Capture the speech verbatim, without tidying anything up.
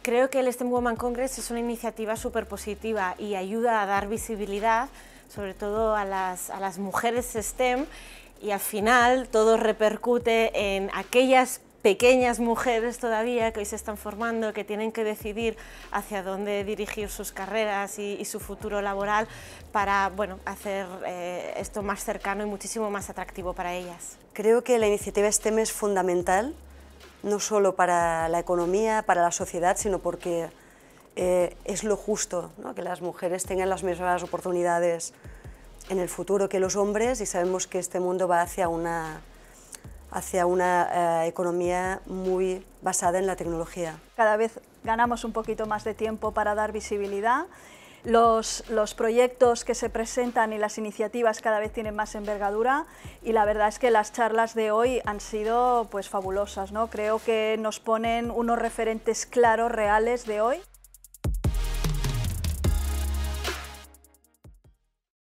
Creo que el STEM Women Congress es una iniciativa súper positiva y ayuda a dar visibilidad, sobre todo a las, a las mujeres STEM, y al final todo repercute en aquellas pequeñas mujeres todavía que hoy se están formando, que tienen que decidir hacia dónde dirigir sus carreras y, y su futuro laboral para, bueno, hacer eh, esto más cercano y muchísimo más atractivo para ellas. Creo que la iniciativa STEM es fundamental, no solo para la economía, para la sociedad, sino porque eh, es lo justo, ¿no? Que las mujeres tengan las mismas oportunidades en el futuro que los hombres, y sabemos que este mundo va hacia una, hacia una eh, economía muy basada en la tecnología. Cada vez ganamos un poquito más de tiempo para dar visibilidad. Los, los proyectos que se presentan y las iniciativas cada vez tienen más envergadura, y la verdad es que las charlas de hoy han sido pues fabulosas, ¿no? Creo que nos ponen unos referentes claros, reales de hoy.